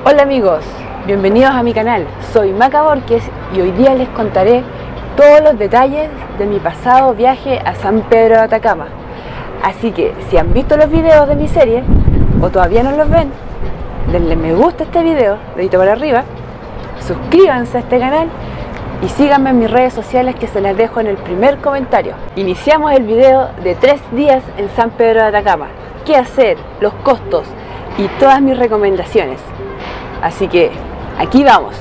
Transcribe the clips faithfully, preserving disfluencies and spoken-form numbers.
Hola amigos, bienvenidos a mi canal. Soy Maca Borges y hoy día les contaré todos los detalles de mi pasado viaje a San Pedro de Atacama. Así que si han visto los videos de mi serie o todavía no los ven, denle me gusta a este video, dedito para arriba, suscríbanse a este canal y síganme en mis redes sociales que se las dejo en el primer comentario. Iniciamos el video de tres días en San Pedro de Atacama. ¿Qué hacer? Los costos y todas mis recomendaciones. Así que aquí vamos.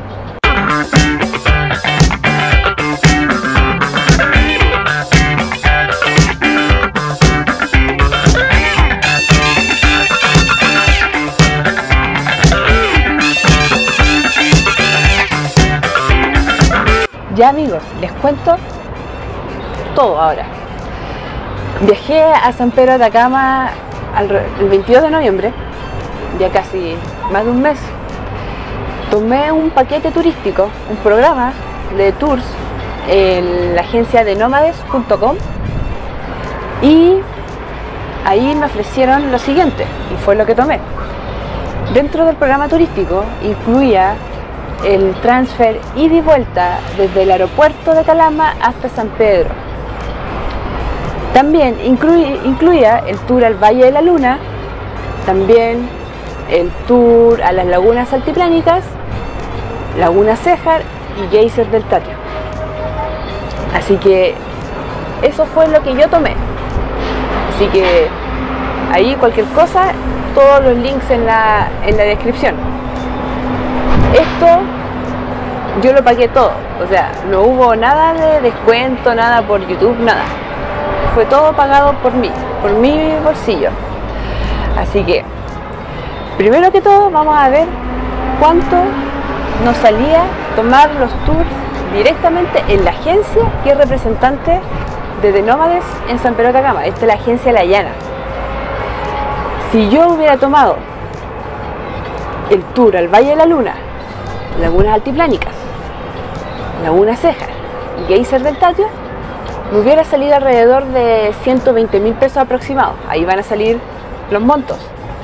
Ya amigos, les cuento todo ahora. Viajé a San Pedro de Atacama el veintidós de noviembre, ya casi más de un mes. Tomé un paquete turístico, un programa de tours en la agencia de nómades punto com y ahí me ofrecieron lo siguiente y fue lo que tomé. Dentro del programa turístico incluía el transfer ida y vuelta desde el aeropuerto de Calama hasta San Pedro. También incluía, incluía el tour al Valle de la Luna, también el tour a las lagunas altiplánicas, Laguna Céjar y Geyser del Tatio. Así que eso fue lo que yo tomé. Así que ahí cualquier cosa, todos los links en la, en la descripción. Esto yo lo pagué todo, o sea, no hubo nada de descuento, nada por YouTube, nada. Fue todo pagado por mí, por mi bolsillo. Así que primero que todo vamos a ver cuánto nos salía tomar los tours directamente en la agencia que es representante de The Nómades en San Pedro de Atacama. Esta es la agencia La Llana. Si yo hubiera tomado el tour al Valle de la Luna, Lagunas Altiplánicas, Laguna Céjar y Geyser del Tatio, me hubiera salido alrededor de ciento veinte mil pesos aproximados. Ahí van a salir los montos.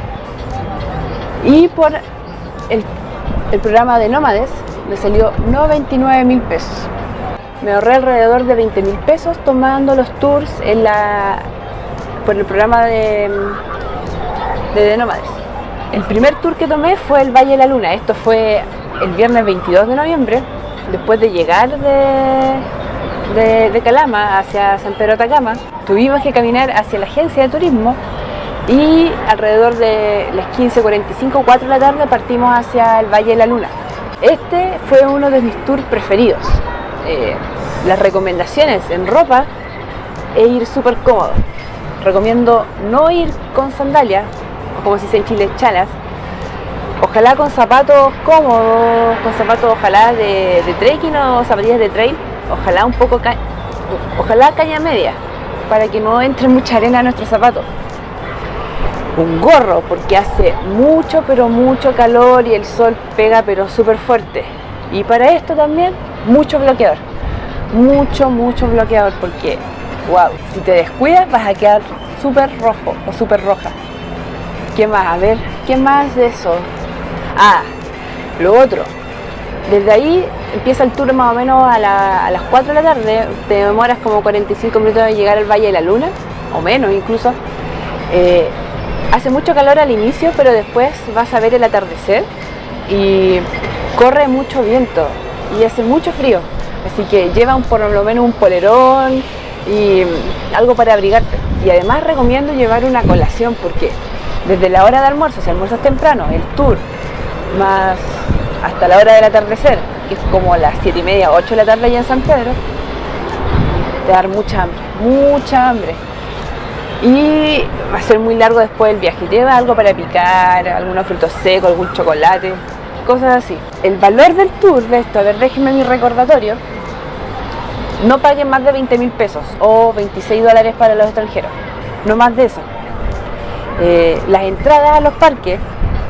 Y por el, el programa de Nómades me salió noventa y nueve mil pesos. Me ahorré alrededor de veinte mil pesos tomando los tours en la, por el programa de, de, de Nómades. El primer tour que tomé fue el Valle de la Luna. Esto fue el viernes veintidós de noviembre, después de llegar de, de, de Calama hacia San Pedro de Atacama. Tuvimos que caminar hacia la agencia de turismo y alrededor de las quince cuarenta y cinco, cuatro de la tarde partimos hacia el Valle de la Luna. Este fue uno de mis tours preferidos. Eh, las recomendaciones en ropa es ir súper cómodo. Recomiendo no ir con sandalias, o como se dice en Chile, chalas. Ojalá con zapatos cómodos, con zapatos ojalá de, de trekking o zapatillas de trail. Ojalá un poco, ca ojalá caña media, para que no entre mucha arena a nuestros zapatos. Un gorro, porque hace mucho pero mucho calor y el sol pega pero súper fuerte. Y para esto también mucho bloqueador, mucho mucho bloqueador, porque wow, si te descuidas vas a quedar súper rojo o súper roja. ¿Qué más? A ver, ¿qué más de eso? Ah, lo otro, desde ahí empieza el tour más o menos a, la, a las cuatro de la tarde. Te demoras como cuarenta y cinco minutos de llegar al Valle de la Luna, o menos incluso. eh, Hace mucho calor al inicio, pero después vas a ver el atardecer y corre mucho viento y hace mucho frío. Así que lleva un, por lo menos un polerón y algo para abrigarte. Y además recomiendo llevar una colación, porque desde la hora de almuerzo, si almuerzas temprano, el tour, más hasta la hora del atardecer, que es como las siete y media, ocho de la tarde allá en San Pedro, te va a dar mucha hambre, mucha hambre. Y va a ser muy largo después del viaje. Lleva algo para picar, algunos frutos secos, algún chocolate, cosas así. El valor del tour de esto, a ver, déjenme mi recordatorio. No paguen más de veinte mil pesos o veintiséis dólares para los extranjeros, no más de eso. Eh, las entradas a los parques,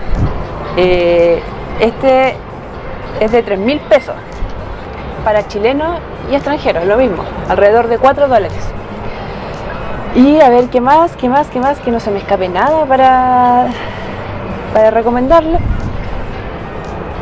eh, este es de tres mil pesos para chilenos y extranjeros, lo mismo, alrededor de cuatro dólares. Y a ver, ¿qué más? ¿Qué más? ¿Qué más? Que no se me escape nada para, para recomendarles.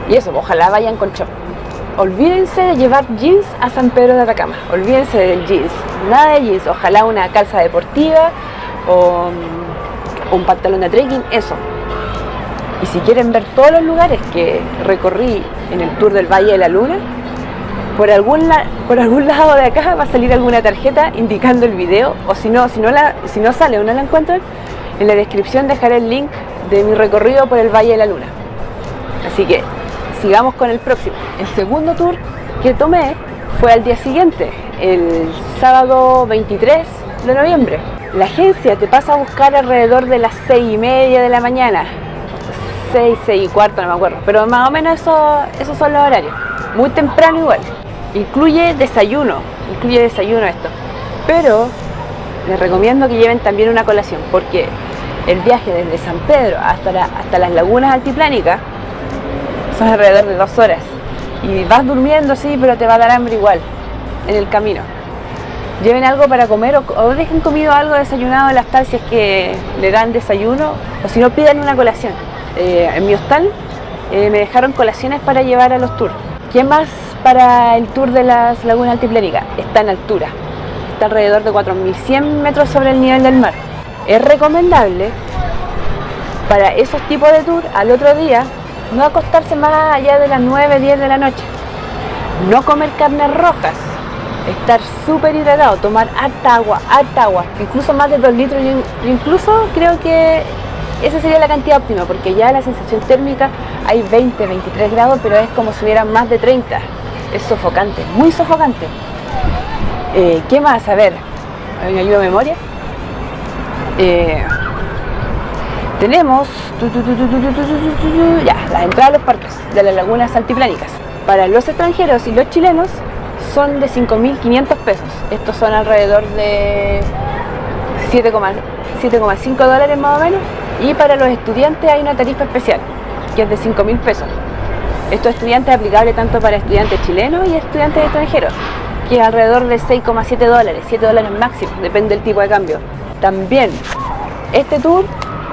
Y eso, ojalá vayan con short. Olvídense de llevar jeans a San Pedro de Atacama, olvídense del jeans, nada de jeans, ojalá una calza deportiva o un pantalón de trekking, eso. Y si quieren ver todos los lugares que recorrí en el tour del Valle de la Luna, por algún, la, por algún lado de acá va a salir alguna tarjeta indicando el video, o si no, si no, la, si no sale o no la encuentran, en la descripción dejaré el link de mi recorrido por el Valle de la Luna. Así que sigamos con el próximo. El segundo tour que tomé fue al día siguiente, el sábado veintitrés de noviembre. La agencia te pasa a buscar alrededor de las seis y media de la mañana, seis, seis y cuarto, no me acuerdo, pero más o menos eso, esos son los horarios. Muy temprano igual. Incluye desayuno, incluye desayuno esto. Pero les recomiendo que lleven también una colación, porque el viaje desde San Pedro hasta, la, hasta las lagunas altiplánicas son alrededor de dos horas. Y vas durmiendo, sí, pero te va a dar hambre igual en el camino. Lleven algo para comer o, o dejen comido algo desayunado en las tal si es que le dan desayuno, o si no pidan una colación. Eh, en mi hostal eh, me dejaron colaciones para llevar a los tours. ¿Qué más para el tour de las lagunas altiplánicas? Está en altura, está alrededor de cuatro mil cien metros sobre el nivel del mar. Es recomendable para esos tipos de tour al otro día no acostarse más allá de las nueve, diez de la noche, no comer carnes rojas, estar súper hidratado, tomar harta agua, harta agua, incluso más de dos litros, yo incluso creo que esa sería la cantidad óptima, porque ya la sensación térmica hay veinte, veintitrés grados, pero es como si hubiera más de treinta, es sofocante, muy sofocante. Eh, ¿Qué más? A ver, ¿me ayuda a memoria? Eh, tenemos tu, tu, tu, tu, tu, tu, tu, tu, ya, las entradas a los parques de las lagunas altiplánicas. Para los extranjeros y los chilenos son de cinco mil quinientos pesos. Estos son alrededor de siete coma cinco dólares más o menos. Y para los estudiantes hay una tarifa especial, que es de cinco mil pesos. Esto es estudiante aplicable tanto para estudiantes chilenos y estudiantes extranjeros, que es alrededor de seis coma siete dólares, siete dólares máximo, depende del tipo de cambio. También, este tour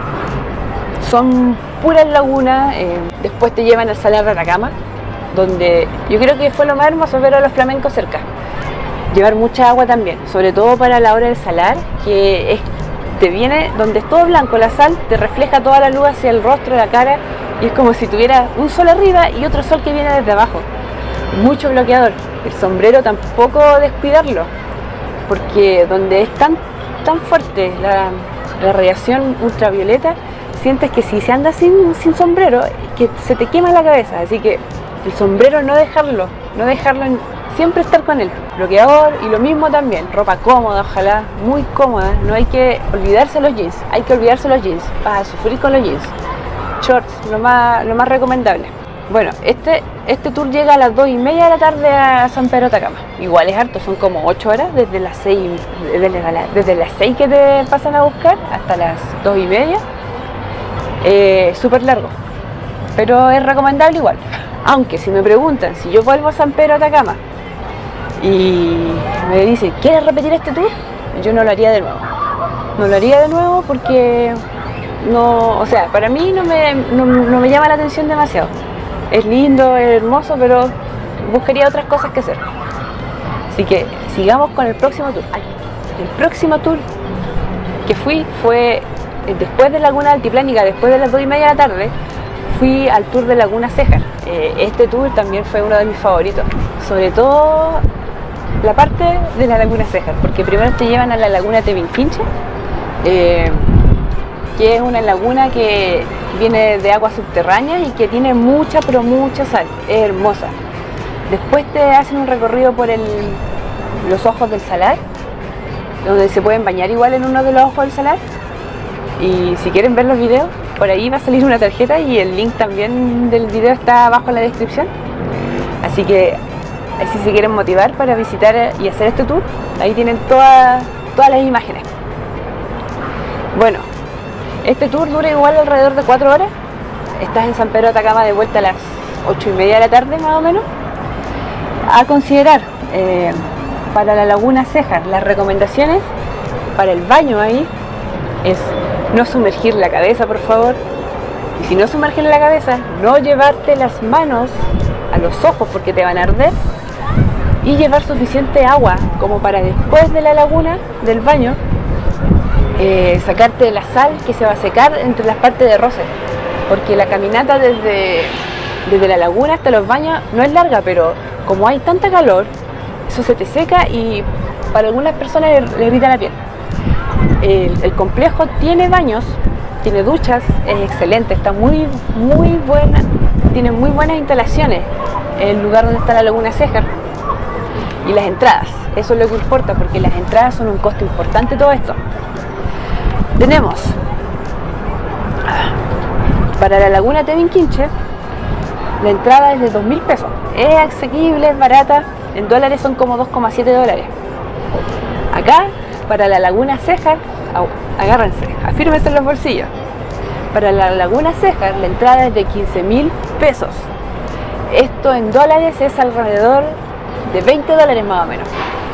son puras lagunas, eh, después te llevan al Salar de Atacama, donde yo creo que fue lo más hermoso ver a los flamencos cerca. Llevar mucha agua también, sobre todo para la hora del salar, que es, te viene, donde es todo blanco, la sal te refleja toda la luz hacia el rostro, la cara, y es como si tuviera un sol arriba y otro sol que viene desde abajo. Mucho bloqueador. El sombrero tampoco descuidarlo, porque donde es tan, tan fuerte la, la radiación ultravioleta, sientes que si se anda sin, sin sombrero, que se te quema la cabeza, así que el sombrero no dejarlo, no dejarlo, en, siempre estar con él. Bloqueador y lo mismo también, ropa cómoda, ojalá, muy cómoda, no hay que olvidarse los jeans, hay que olvidarse los jeans, vas a sufrir con los jeans. Shorts, lo más, lo más recomendable. Bueno, este, este tour llega a las dos y media de la tarde a San Pedro de Atacama. Igual es harto, son como ocho horas, desde las seis, desde, la, desde las seis que te pasan a buscar hasta las dos y media. Eh, súper largo, pero es recomendable igual. Aunque si me preguntan si yo vuelvo a San Pedro de Atacama y me dicen, ¿quieres repetir este tour? Yo no lo haría de nuevo. No lo haría de nuevo porque no, o sea, para mí no me, no, no me llama la atención demasiado. Es lindo, es hermoso, pero buscaría otras cosas que hacer. Así que sigamos con el próximo tour. Ay, el próximo tour que fui fue después de Laguna Altiplánica, después de las dos y media de la tarde, fui al tour de Laguna Cejar. Eh, este tour también fue uno de mis favoritos, sobre todo la parte de la Laguna Cejar, porque primero te llevan a la Laguna Tevinquinche, eh, que es una laguna que viene de aguas subterráneas y que tiene mucha, pero mucha sal, es hermosa. Después te hacen un recorrido por el, los ojos del salar, donde se pueden bañar igual en uno de los ojos del salar. Y si quieren ver los videos, por ahí va a salir una tarjeta y el link también del video está abajo en la descripción. Así que si se quieren motivar para visitar y hacer este tour, ahí tienen toda, todas las imágenes. Bueno, este tour dura igual alrededor de cuatro horas. Estás en San Pedro de Atacama de vuelta a las ocho y media de la tarde más o menos. A considerar, eh, para la Laguna Cejar, las recomendaciones para el baño ahí es no sumergir la cabeza, por favor. Y si no sumergen la cabeza, no llevarte las manos a los ojos porque te van a arder, y llevar suficiente agua como para después de la laguna, del baño, eh, sacarte la sal que se va a secar entre las partes de roce, porque la caminata desde, desde la laguna hasta los baños no es larga, pero como hay tanta calor, eso se te seca y para algunas personas le irrita la piel. El, el complejo tiene baños, tiene duchas, es excelente, está muy, muy buena, tiene muy buenas instalaciones en el lugar donde está la laguna Cejar. Y las entradas, eso es lo que importa, porque las entradas son un costo importante todo esto. Tenemos para la laguna Tevinquinche, la entrada es de dos mil pesos, es asequible, es barata, en dólares son como dos coma siete dólares. Acá, para la laguna Cejar, agárrense, afírmense en los bolsillos. Para la laguna Cejar, la entrada es de quince mil pesos. Esto en dólares es alrededor de veinte dólares más o menos.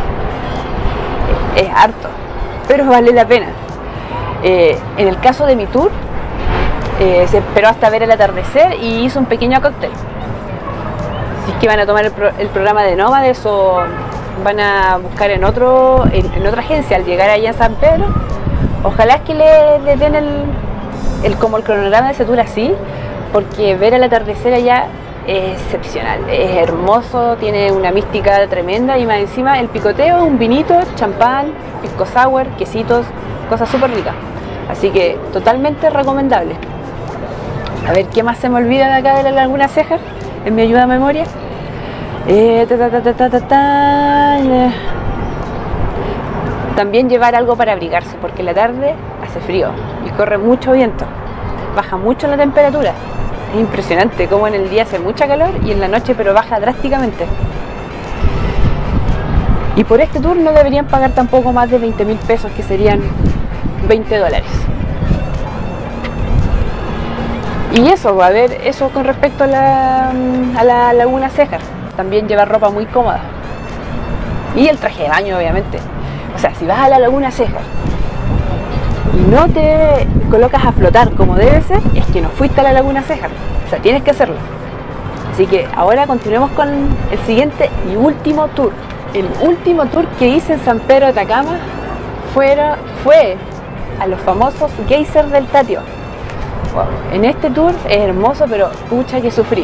Es harto, pero vale la pena. Eh, en el caso de mi tour, eh, se esperó hasta ver el atardecer y hizo un pequeño cóctel. Si es que van a tomar el, pro, el programa de Nómades o van a buscar en, otro, en, en otra agencia al llegar allá a San Pedro, ojalá que le, le den el, el, como el cronograma de ese tour así, porque ver el atardecer allá es excepcional, es hermoso, tiene una mística tremenda y más encima el picoteo, un vinito, champán, pisco sour, quesitos, cosas súper ricas. Así que totalmente recomendable. A ver, ¿qué más se me olvida de acá de la laguna Cejar? En mi ayuda a memoria. Eh, ta, ta, ta, ta, ta, ta, eh. También llevar algo para abrigarse, porque en la tarde hace frío y corre mucho viento, baja mucho la temperatura. Es impresionante cómo en el día hace mucha calor y en la noche pero baja drásticamente. Y por este tour no deberían pagar tampoco más de veinte mil pesos, que serían veinte dólares. Y eso, a ver, eso con respecto a la, a la laguna Cejar. También llevar ropa muy cómoda. Y el traje de baño, obviamente. O sea, si vas a la laguna Cejar y no te colocas a flotar como debe ser, es que no fuiste a la laguna Cejar. O sea, tienes que hacerlo. Así que ahora continuemos con el siguiente y último tour. El último tour que hice en San Pedro de Atacama fuera, fue a los famosos geysers del Tatio. Wow. En este tour es hermoso, pero pucha que sufrí.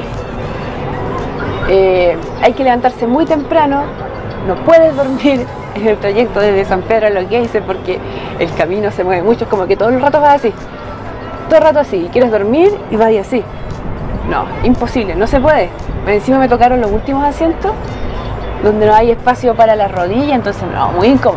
Eh, hay que levantarse muy temprano, no puedes dormir en el trayecto desde San Pedro a los geysers porque el camino se mueve mucho, es como que todo el rato vas así, todo el rato así, y quieres dormir y vas así. No, imposible, no se puede. Encima me tocaron los últimos asientos donde no hay espacio para la rodilla, entonces no, muy incómodo.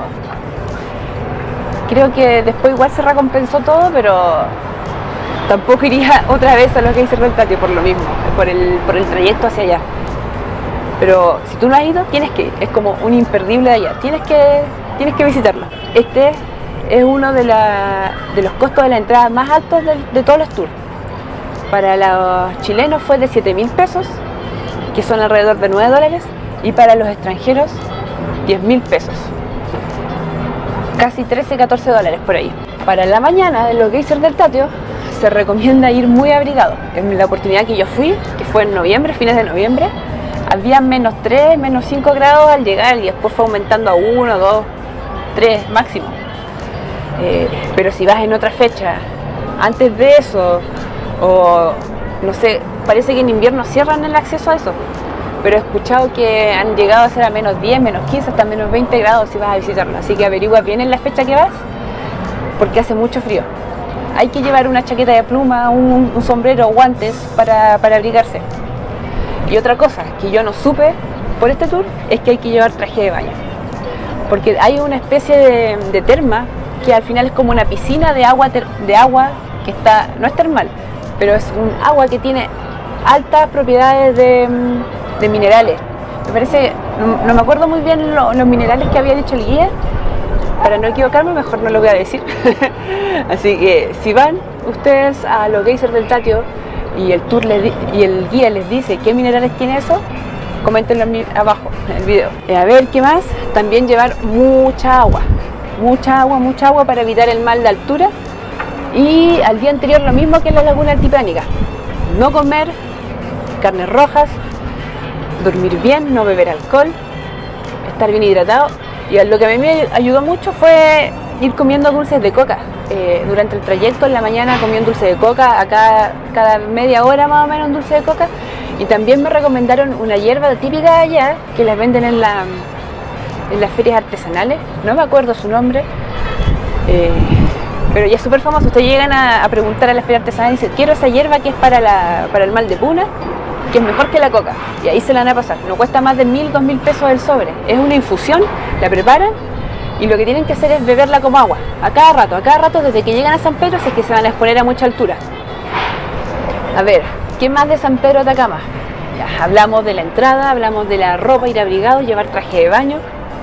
Creo que después igual se recompensó todo, pero tampoco iría otra vez a los geysers del Tatio por lo mismo, por el, por el trayecto hacia allá. Pero si tú no has ido, tienes que ir, es como un imperdible de allá, tienes que, tienes que visitarlo. Este es uno de, la, de los costos de la entrada más altos de, de todos los tours. Para los chilenos fue de siete mil pesos, que son alrededor de nueve dólares, y para los extranjeros diez mil pesos, casi trece a catorce dólares por ahí. Para la mañana de los geysers del Tatio se recomienda ir muy abrigado. En la oportunidad que yo fui, que fue en noviembre, fines de noviembre, había menos tres, menos cinco grados al llegar y después fue aumentando a uno, dos, tres máximo. Eh, pero si vas en otra fecha, antes de eso, o no sé, parece que en invierno cierran el acceso a eso, pero he escuchado que han llegado a ser a menos diez, menos quince, hasta menos veinte grados si vas a visitarlo. Así que averigua bien en la fecha que vas, porque hace mucho frío. Hay que llevar una chaqueta de pluma, un, un sombrero, guantes para, para abrigarse. Y otra cosa que yo no supe por este tour es que hay que llevar traje de baño, porque hay una especie de, de terma que al final es como una piscina de agua, ter, de agua que está, no es termal, pero es un agua que tiene altas propiedades de, de minerales. Me parece, no, no me acuerdo muy bien lo, los minerales que había dicho el guía, para no equivocarme mejor no lo voy a decir. Así que si van ustedes a los geysers del Tatio y el tour les di, y el guía les dice qué minerales tiene eso, coméntenlo abajo en el video. A ver qué más, también llevar mucha agua, mucha agua, mucha agua para evitar el mal de altura Y al día anterior lo mismo que en la laguna altiplānica: no comer carnes rojas, dormir bien, no beber alcohol, estar bien hidratado. Y lo que a mí me ayudó mucho fue ir comiendo dulces de coca. Eh, durante el trayecto en la mañana comí un dulce de coca, acá cada media hora más o menos un dulce de coca. Y también me recomendaron una hierba típica de allá, que las venden en, la, en las ferias artesanales, no me acuerdo su nombre, eh, pero ya es súper famoso. Ustedes llegan a, a preguntar a las ferias artesanales y dicen: quiero esa hierba que es para, la, para el mal de puna, que es mejor que la coca, y ahí se la van a pasar. No cuesta más de mil, dos mil pesos el sobre. Es una infusión, la preparan y lo que tienen que hacer es beberla como agua, a cada rato, a cada rato desde que llegan a San Pedro, si es que se van a exponer a mucha altura. A ver, ¿qué más de San Pedro Atacama? Ya, hablamos de la entrada, hablamos de la ropa, ir abrigado, llevar traje de baño.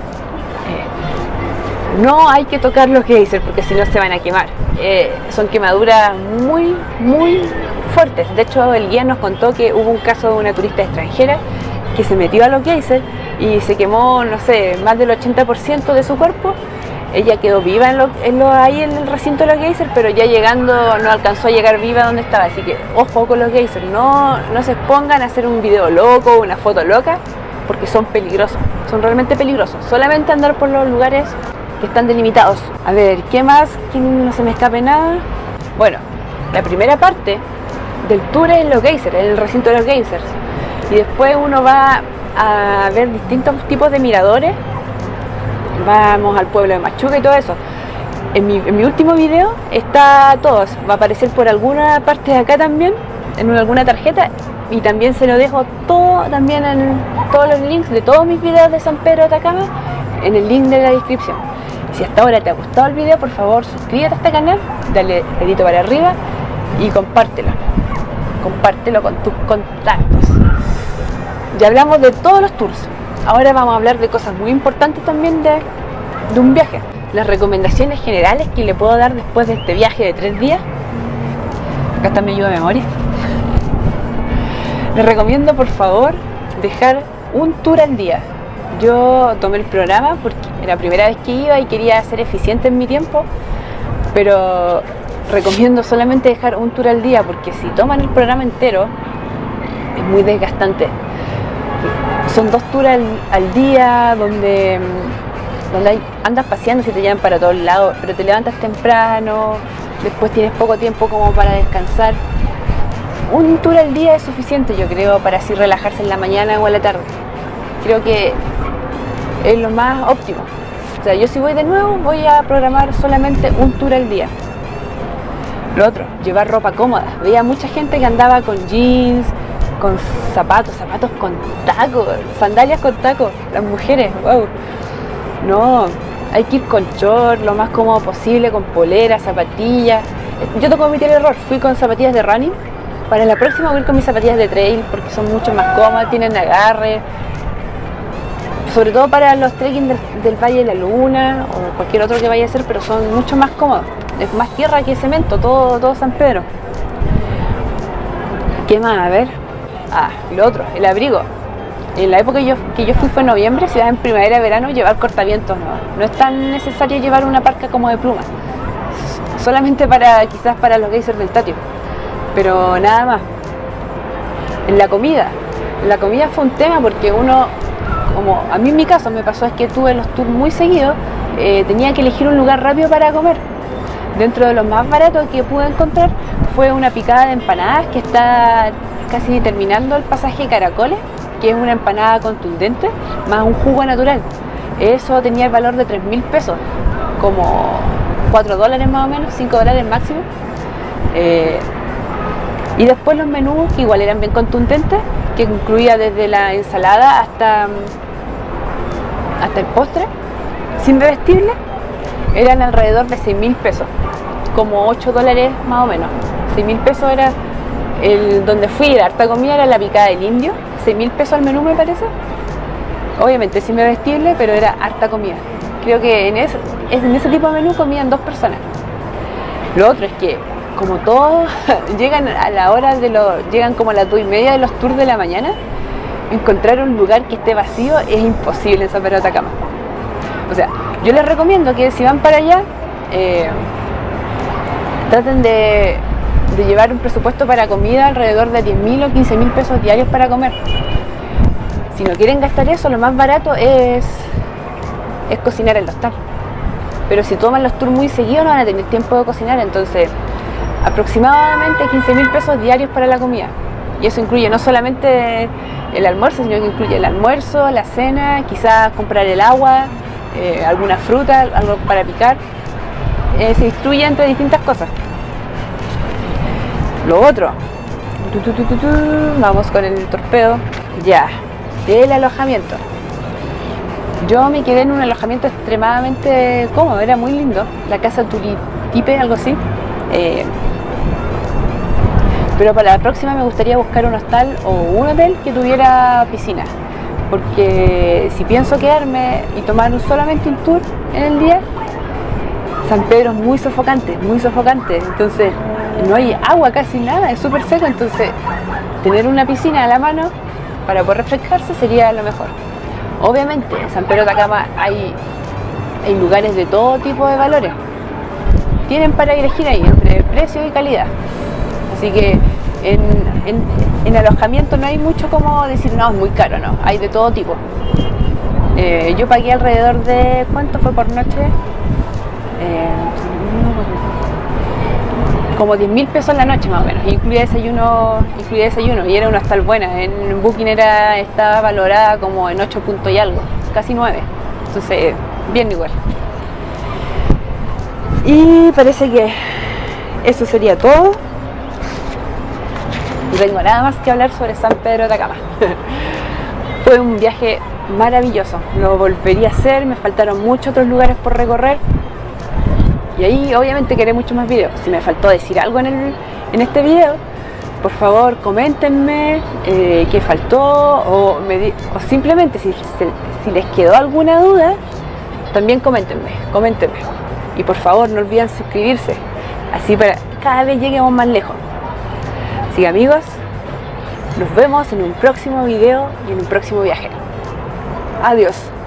Eh, no hay que tocar los geysers porque si no se van a quemar. Eh, son quemaduras muy, muy fuertes. De hecho, el guía nos contó que hubo un caso de una turista extranjera que se metió a los geysers y se quemó, no sé, más del ochenta por ciento de su cuerpo. Ella quedó viva en lo, en lo, ahí en el recinto de los geysers, pero ya llegando no alcanzó a llegar viva donde estaba. Así que ojo con los geysers, no, no se expongan a hacer un video loco, una foto loca, porque son peligrosos, son realmente peligrosos. Solamente andar por los lugares que están delimitados. A ver, ¿qué más? Que no se me escape nada. Bueno, la primera parte del tour es en los geysers, en el recinto de los geysers. Y después uno va a ver distintos tipos de miradores. Vamos al pueblo de Machuca y todo eso. En mi, en mi último video está todo, va a aparecer por alguna parte de acá también, en una, alguna tarjeta, y también se lo dejo todo también en todos los links de todos mis videos de San Pedro de Atacama, en el link de la descripción. Si hasta ahora te ha gustado el video, por favor suscríbete a este canal, dale dedito para arriba y compártelo. Compártelo con tus contactos. Ya hablamos de todos los tours. Ahora vamos a hablar de cosas muy importantes también de, de un viaje. Las recomendaciones generales que le puedo dar después de este viaje de tres días. Acá está mi ayuda de memoria. Les recomiendo, por favor, dejar un tour al día. Yo tomé el programa porque era la primera vez que iba y quería ser eficiente en mi tiempo, pero recomiendo solamente dejar un tour al día, porque si toman el programa entero es muy desgastante. Son dos tours al, al día donde, donde hay, andas paseando si te llevan para todos lados, pero te levantas temprano, después tienes poco tiempo como para descansar. Un tour al día es suficiente, yo creo, para así relajarse en la mañana o en la tarde. Creo que es lo más óptimo. O sea, yo si voy de nuevo voy a programar solamente un tour al día. Lo otro, llevar ropa cómoda. Veía mucha gente que andaba con jeans, con zapatos, zapatos con tacos, sandalias con tacos, las mujeres, wow. No, hay que ir con short, lo más cómodo posible, con polera, zapatillas. Yo tengo que cometer el error, fui con zapatillas de running. Para la próxima voy a ir con mis zapatillas de trail porque son mucho más cómodas, tienen agarre. Sobre todo para los trekking del, del Valle de la Luna o cualquier otro que vaya a hacer, pero son mucho más cómodos. Es más tierra que cemento, todo, todo San Pedro. ¿Qué más? A ver. Ah, lo otro, el abrigo. En la época que yo, que yo fui fue en noviembre, si vas en primavera, verano, llevar cortavientos no. No es tan necesario llevar una parca como de pluma. Solamente para, quizás para los geysers del Tatio. Pero nada más. En la comida. La comida fue un tema porque uno, como a mí en mi caso me pasó, es que tuve los tours muy seguidos, eh, tenía que elegir un lugar rápido para comer. Dentro de los más baratos que pude encontrar fue una picada de empanadas que está casi terminando el pasaje Caracoles, que es una empanada contundente más un jugo natural. Eso tenía el valor de tres mil pesos, como cuatro dólares más o menos, cinco dólares máximo. Eh, y después los menús, que igual eran bien contundentes, que incluía desde la ensalada hasta, hasta el postre, sin bebestible, eran alrededor de seis mil pesos, como ocho dólares más o menos. seis mil pesos era el donde fui, la harta comida era la picada del indio, seis mil pesos al menú me parece. Obviamente sin bebestible, pero era harta comida. Creo que en ese, en ese tipo de menú comían dos personas. Lo otro es que, como todos llegan a la hora de los, llegan como a las dos y media de los tours de la mañana, encontrar un lugar que esté vacío es imposible en San Pedro de Atacama. O sea, yo les recomiendo que si van para allá, eh, traten de, de llevar un presupuesto para comida alrededor de diez mil o quince mil pesos diarios para comer. Si no quieren gastar eso, lo más barato es, es cocinar el hostal. Pero si toman los tours muy seguidos no van a tener tiempo de cocinar, entonces aproximadamente quince mil pesos diarios para la comida. Y eso incluye no solamente el almuerzo, sino que incluye el almuerzo, la cena, quizás comprar el agua, eh, alguna fruta, algo para picar. Eh, se distribuye entre distintas cosas. Lo otro, tu, tu, tu, tu, tu, vamos con el torpedo, ya, el alojamiento. Yo me quedé en un alojamiento extremadamente cómodo, era muy lindo, la casa Turitipe, algo así. Eh, pero para la próxima me gustaría buscar un hostal o un hotel que tuviera piscina, porque si pienso quedarme y tomar un, solamente un tour en el día, San Pedro es muy sofocante, muy sofocante, entonces no hay agua, casi nada, es súper seco, entonces tener una piscina a la mano para poder refrescarse sería lo mejor. Obviamente en San Pedro de Atacama hay, hay lugares de todo tipo de valores, tienen para elegir ahí entre precio y calidad, así que en, en, en alojamiento no hay mucho como decir no, es muy caro, no, hay de todo tipo. Eh, yo pagué alrededor de, ¿cuánto fue por noche? Eh, como diez mil pesos la noche más o menos, incluía desayuno, incluía desayuno y era una hostal buena. En Booking era, estaba valorada como en ocho puntos y algo, casi nueve, entonces bien igual. Y parece que eso sería todo. No tengo nada más que hablar sobre San Pedro de Atacama. Fue un viaje maravilloso, lo volvería a hacer, me faltaron muchos otros lugares por recorrer. Y ahí obviamente queré muchos más videos. Si me faltó decir algo en, el, en este video, por favor coméntenme eh, qué faltó o, me di, o simplemente si, si les quedó alguna duda, también coméntenme, coméntenme. Y por favor no olviden suscribirse, así para cada vez lleguemos más lejos. Así que amigos, nos vemos en un próximo video y en un próximo viaje. Adiós.